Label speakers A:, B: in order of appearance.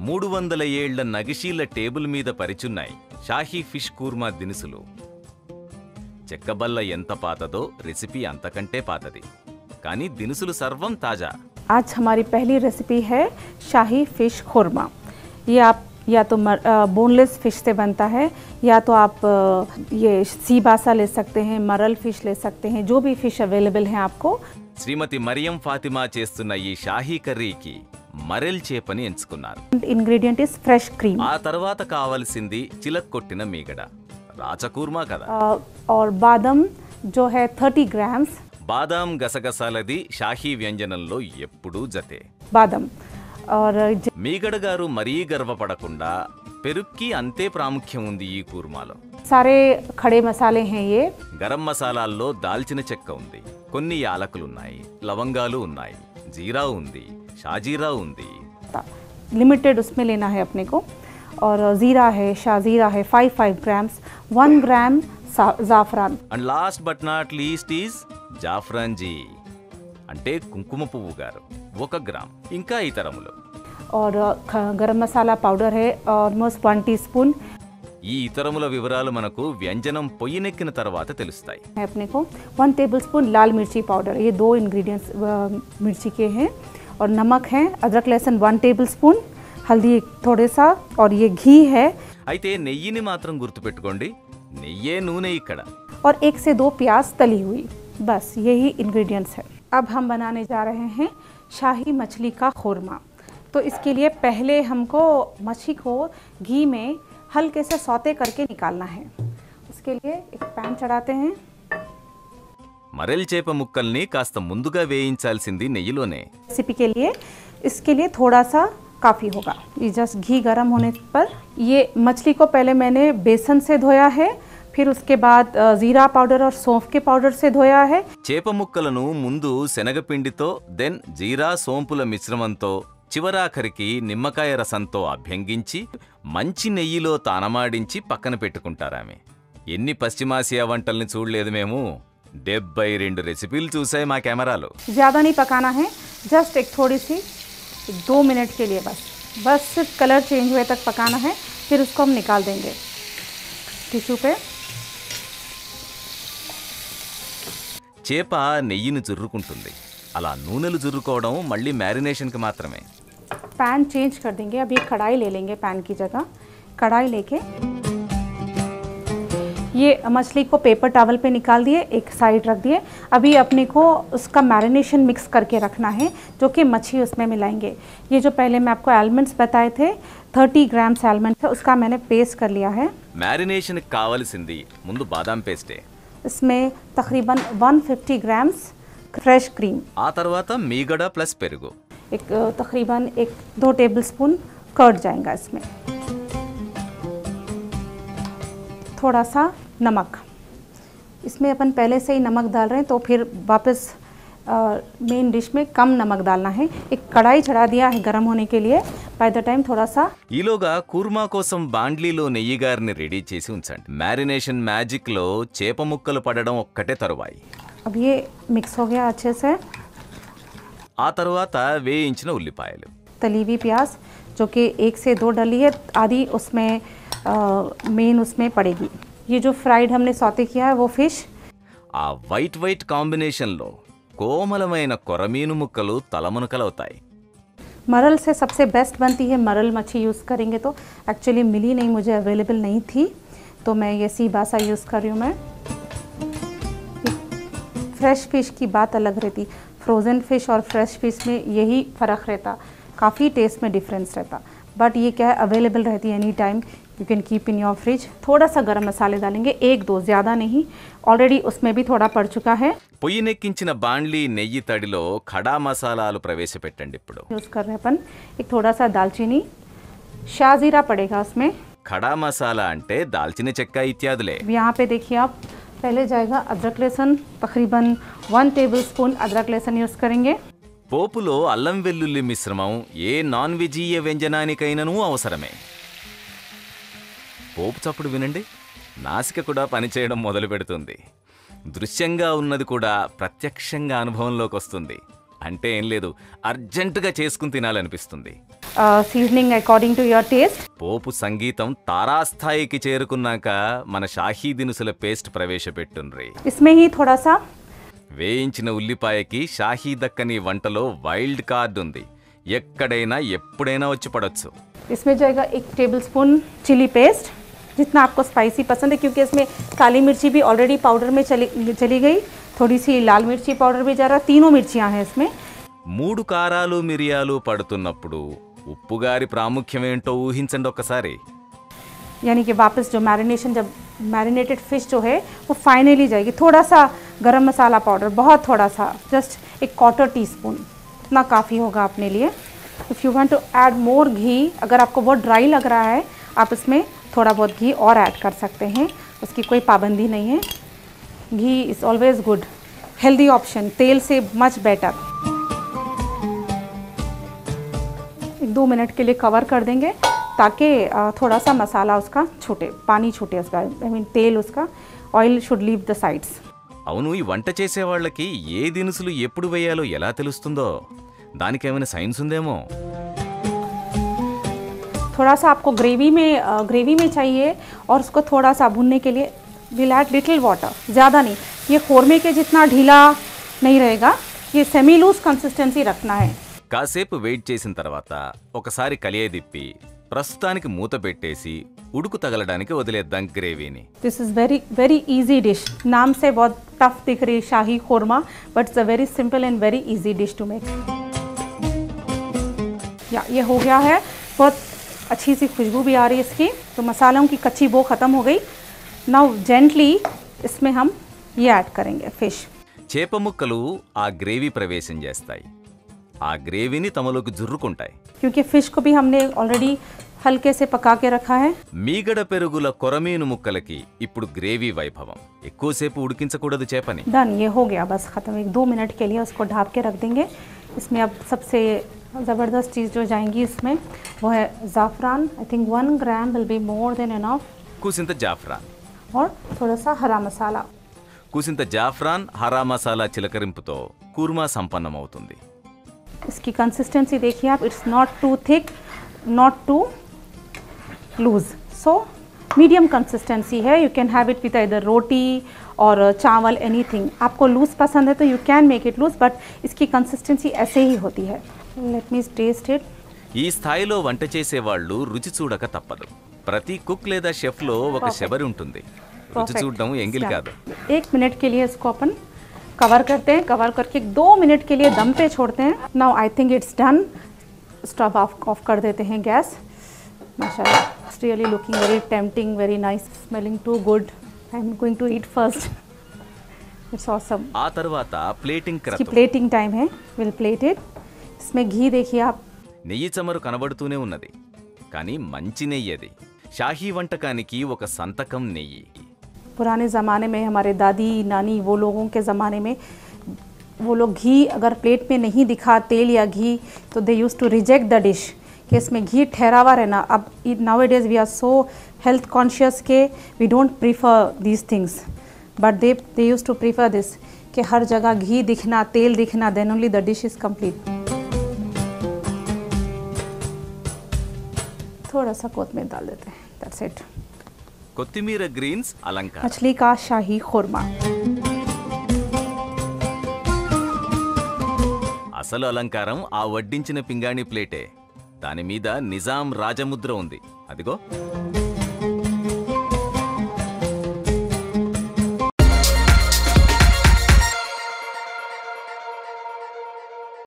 A: 300 ఏళ్ల నగిషీల టేబుల్ మీద పరిచున్నాయి షాహీ ఫిష్ కూర్మా దినుసులు. చెక్కబల్ల ఎంత పాతదో రెసిపీ అంతకంటే పాతది, కానీ దినుసులు సర్వం తాజా.
B: आज हमारी पहली रेसिपी है शाही फिश खुरमा. ये आप या तो बोनलेस फिश से बनता है, या तो आप ये सी बासा ले सकते हैं, मरल फिश ले सकते हैं, जो भी फिश अवेलेबल है आपको.
A: శ్రీమతి మరియం ఫాతిమా చేస్తున్న ఈ షాహీ కర్రీకి మరెల్ చేపని ఎంచుకున్నారు.
B: Ingredient is fresh cream.
A: ఆ తర్వాత కావాల్సింది చిలక్కొట్టిన మీగడ, రాచకూర్మా కదా.
B: और बादाम जो है 30 ग्राम्स.
A: బాదాం గసగసాలది షాహీ వ్యంజనంలో ఎప్పుడూ జతే.
B: బాదం और
A: మీగడ గారు మరీ గర్వపడకుండా పెరుక్కి అంతే ప్రాముఖ్యం ఉంది ఈ కూర్మాలో.
B: सारे खड़े मसाले हैं ये.
A: గరం మసాలాల్లో దాల్చిన చెక్క ఉంది, కొన్ని యాలకులున్నాయి, లవంగాలు ఉన్నాయి, జీరా ఉంది, షాజీరా ఉంది.
B: लिमिटेड उसमें लेना है अपने को. और जीरा है, शाजीरा है 5 ग्राम्स, 1 ग्राम जाफरान.
A: And last but not least is జాఫ్రాన్ జీ అంటే కుంకుమ పువ్వు గారు 1 గ్రామ్, ఇంకా ఇతరములు.
B: और गरम मसाला पाउडर है ऑलमोस्ट 1 टीस्पून.
A: ఈ ఇతరముల వివరాలు మనకు వ్యంజనం పొయ్యినెక్కిన తర్వాత తెలుస్తాయి.
B: अपने को 1 टेबलस्पून लाल मिर्ची पाउडर, ये 2 इंग्रेडिएंट्स मिर्ची के हैं. और नमक है, अदरक लहसुन 1 टेबलस्पून, हल्दी थोड़े सा, और ये घी है.
A: అయితే నెయ్యిని మాత్రం గుర్తుపెట్టుకోండి, నెయ్యే నూనె ఇక్కడ.
B: और 1 से 2 प्याज तली हुई, बस यही इंग्रेडिएंट्स है. अब हम बनाने जा रहे हैं शाही मछली का खुरमा. तो इसके लिए पहले हमको मछली को घी में हल्के से सौते करके निकालना है. उसके लिए एक पैन चढ़ाते हैं.
A: మరెల్ చేప ముక్కల్ని కాస్త ముందుగా వేయించాల్సింది నెయ్యిలోనే.
B: रेसिपी के लिए इसके लिए थोड़ा सा काफ़ी होगा. ये जस्ट घी गर्म होने पर ये मछली को पहले मैंने बेसन से धोया है, फिर उसके बाद जीरा पाउडर और सौंफ के पाउडर से धोया है.
A: చేప ముక్కలను ముందు శనగపిండితో, దెన్ జీరా సోంపుల మిశ్రమంతో, చివరాఖరికి నిమ్మకాయ రసంతో అభ్యంగించి మంచి నెయ్యిలో తానమాడించి పక్కన పెట్టుకుంటారామె. ఎన్ని పశ్చిమాసియా వంటల్ని చూడలేదు మేము, 72 రెసిపీలు చూసాయి మా కెమెరాలో.
B: ज़्यादा नहीं पकाना है, जस्ट एक थोड़ी सी 2 मिनट के लिए बस सिर्फ कलर चेंज हुए तक पकाना है. फिर उसको हम निकाल देंगे टिश्यू पे.
A: చేప నెయ్యిని జుర్రుకుంటుంది, అలా నూనెలు జుర్రుకోవడం మళ్ళీ మ్యారినేషన్కి మాత్రమే.
B: पैन चेंज कर देंगे. अभी कढ़ाई ले लेंगे पैन की जगह. कढ़ाई लेके ये मछली को पेपर टॉवल पे निकाल दिए, एक साइड रख दिए. अभी अपने को उसका मैरिनेशन मिक्स करके रखना है, जो कि मछली उसमें मिलाएंगे. ये जो पहले मैं आपको आलमंड्स बताए थे, 30 ग्राम्स आलमंड है, उसका मैंने पेस्ट कर लिया है.
A: మ్యారినేషన్కి కావలసింది ముందు బాదాం పేస్టే.
B: इसमें तकरीबन 150 ग्राम्स फ्रेश क्रीम.
A: ఆ తర్వాత మీగడ ప్లస్ పెరుగు.
B: एक तकरीबन 1-2 टेबलस्पून कर्ड जाएगा इसमें. थोड़ा सा नमक, इसमें अपन पहले से ही नमक डाल रहे हैं, तो फिर वापस मेन डिश में कम नमक डालना है. एक कढ़ाई चढ़ा दिया है गर्म होने के लिए. बाय द टाइम थोड़ा सा
A: ఈలోగా కూర్మా కోసం బాండ్లీలో నెయ్యి గారిని రెడీ చేసి ఉంచండి. మ్యారినేషన్ మ్యాజిక్లో చేప ముక్కలు పడడం ఒక్కటే తరువాయి.
B: अब ये मिक्स हो गया अच्छे से.
A: ఆ తర్వాత వేయించిన ఉల్లిపాయలు,
B: तली हुई प्याज जो कि 1 से 2 डली है, आधी उसमें मेन उसमें पड़ेगी. ये जो फ्राइड हमने सौते किया है वो फिश.
A: ఆ వైట్ కాంబినేషన్లో కోమలమైన కొరమీను ముక్కలు తలమునకలవుతాయి.
B: मरल से सबसे बेस्ट बनती है. मरल मच्छी यूज़ करेंगे तो एक्चुअली मिली नहीं, मुझे अवेलेबल नहीं थी, तो मैं ये सी बासा यूज़ कर रही हूँ. मैं फ्रेश फ़िश की बात अलग रहती, फ्रोज़न फ़िश और फ्रेश फ़िश में यही फ़र्क रहता, काफ़ी टेस्ट में डिफरेंस रहता. बट ये क्या है, अवेलेबल रहती है any time, you can keep in your fridge. थोड़ा सा गरम मसाले डालेंगे, 1-2, ज़्यादा नहीं. ऑलरेडी उसमें भी थोड़ा पड़ चुका है.
A: పొయ్యినెక్కించిన బాండ్లీ నెయ్యి తడిలో ఖడా మసాలాలు ప్రవేశపెట్టండి. ఇప్పుడు
B: यूज़ कर रहे हैं अपन एक थोड़ा सा दालचीनी, शाजीरा पड़ेगा उसमें.
A: ఖడా మసాలా అంటే దాల్చిన చెక్క ఇత్యాదులే.
B: यहाँ पे देखिए आप, पहले जाएगा अदरक लहसुन, तकरीबन 1 टेबलस्पून अदरक लहसुन यूज़ करेंगे.
A: పోపులో అల్లం వెల్లుల్లి మిశ్రమం ఏ నాన్ వెజీయ వ్యంజనానికైనను అవసరమే. పోపు చప్పుడు వినండి, నాసిక కూడా పనిచేయడం మొదలు పెడుతుంది. దృశ్యంగా ఉన్నది కూడా ప్రత్యక్షంగా అనుభవంలోకి వస్తుంది. అంటే ఏం లేదు, అర్జెంటుగా చేసుకుని తినాలనిపిస్తుంది.
B: Seasoning according to your taste.
A: పోపు సంగీతం తారాస్థాయికి చేరుకున్నాక మన షాహీ దినుసుల పేస్ట్ ప్రవేశపెట్టుండ్రి.
B: इसमें ही थोड़ा सा
A: వేయించిన ఉల్లిపాయకి షాహీ దక్కని వంటలో వైల్డ్ కార్డ్ ఉంది. ఎక్కడైనా ఎప్పుడైనా వచ్చి పడొచ్చు.
B: इसमें जाएगा 1 टेबलस्पून चिली पेस्ट, जितना आपको स्पाइसी पसंद है, क्योंकि इसमें काली मिर्ची भी ऑलरेडी पाउडर में चली गई, थोड़ी सी लाल मिर्ची पाउडर भी जा रहा, तीनों मिर्चियाँ हैं इसमें।
A: 3 కారాలు మిరియాలు పడుతున్నప్పుడు ఉప్పు గారి ప్రాముఖ్యం ఏంటో ఊహించండి ఒక్కసారి.
B: यानी कि वापस जो मैरिनेशन, जब मैरिनेटेड फिश जो है वो फाइनली जाएगी। थोड़ा सा गरम मसाला पाउडर, बहुत थोड़ा सा, जस्ट 1/4 टीस्पून, इतना काफ़ी होगा अपने लिए। If you want to add more ghee, अगर आपको बहुत ड्राई लग रहा है आप इसमें थोड़ा बहुत घी और ऐड कर सकते हैं, उसकी कोई पाबंदी नहीं है। Ghee is always good, healthy option, तेल से मच बेटर। 1-2 मिनट के लिए कवर कर देंगे ताकि थोड़ा सा मसाला उसका छूटे, पानी छूटे उसका, आई मीन तेल उसका, oil should leave the sides.
A: అవును, ఈ వంట చేసే వాళ్ళకి ఏ దినుసులు ఎప్పుడు వేయాలో ఎలా తెలుస్తుందో దానికేమైనా సైన్స్ ఉందేమో.
B: थोड़ा सा आपको ग्रेवी में चाहिए और उसको थोड़ा सा भुनने के लिए विल ऐड लिटिल वाटर, ज़्यादा नहीं। ये खोरमे के जितना ढीला नहीं रहेगा, ये सेमी लूज कंसिस्टेंसी रखना है।
A: కాసేపు వెయిట్ చేసిన తర్వాత ఒకసారి కలియదిప్పి ప్రస్తుతానికి మూత పెట్టేసి ఉడుకు తగలడానికి వదిలేద్దాం గ్రేవీని.
B: This is very very easy dish. नाम से बहुत टफ दिख रही shahi korma, but it's a very simple and very easy dish to make. या ये हो गया है, बहुत अच्छी सी खुशबू भी आ रही है इसकी, तो मसालों की कच्ची बो ख़त्म हो गई। नाउ जेंटली इसमें हम ये ऐड करेंगे फिश।
A: చేప ముక్కలు ఆ గ్రేవీ ప్రవేశం చేస్తాయి. ఆ గ్రేవీని తమలోకి జుర్రుకుంటాయి.
B: क्योंकि फ़िश को भी हमने ऑलरेडी हल्के से पका के रखा है।
A: మీగడ పెరుగుల కొరమీను ముక్కలకి ఇప్పుడు గ్రేవీ వైభవం. ఎక్కువసేపు ఉడికించకూడదు చేపని.
B: डन, ये हो गया, बस ख़त्म। 1-2 मिनट के लिए उसको ढाँप के रख देंगे। इसमें अब सबसे ज़बरदस्त चीज़ जो जाएंगी इसमें वो है ज़ाफ़रान। I think 1 gram will be more than enough.
A: కూసింత జాఫ్రాన్.
B: और थोड़ा सा हरा मसाला।
A: కూసింత జాఫ్రాన్ హరా మసాలా చిలకరింపుతో కూర్మా సంపన్నమవుతుంది.
B: इसकी कंसिस्टेंसी देखिए आप, it's not too thick, not too loose, so medium consistency है। You can have it with either roti और चावल, एनीथिंग। आपको लूज पसंद है तो you can make it loose, but इसकी कंसिस्टेंसी ऐसे ही होती है। Let me taste it.
A: ఈ స్థాయిలో వంట చేసేవాళ్ళు రుచి చూడక తప్పదు. ప్రతి కుక్ లేదా షెఫ్లో ఒక శబరి ఉంటుంది. రుచి చూడడం ఎంగిల్ కాదు.
B: 1 मिनट के लिए इसको अपन कवर करते हैं। कवर करके 2 मिनट के लिए दम पे छोड़ते हैं। Now I think it's done. Stove off कर देते हैं गैस। माशाल्लाह, it's really looking very tempting, very nice, smelling too good. I am going to eat first. It's awesome.
A: ఆ తర్వాత ప్లేటింగ్
B: इसकी
A: క్రతువు.
B: प्लेटिंग टाइम है, विल प्लेट इट। इसमें घी देखिए आप,
A: నెయ్యి చమరు కనబడుతూనే ఉన్నది, కానీ మంచి నెయ్యి అది. షాహీ వంటకానికి ఒక సంతకం నెయ్యి.
B: पुराने ज़माने में हमारे दादी नानी, वो लोगों के ज़माने में वो लोग घी अगर प्लेट में नहीं दिखा, तेल या घी, तो they used to reject the dish कि इसमें घी ठहरा हुआ रहना। अब now it is we are so health conscious के we don't prefer these things, but they used to prefer this कि हर जगह घी दिखना, तेल दिखना, then only the dish is complete. थोड़ा सा कोतमीर डाल देते हैं, दैट्स इट।
A: కొత్తిమీర గ్రీన్స్ అలంకారం.
B: मछली का शाही खुरमा।
A: అసలు అలంకారం ఆ వడ్డించిన పింగాణి ప్లేటే. దాని మీద నిజాం రాజముద్ర ఉంది. అదిగో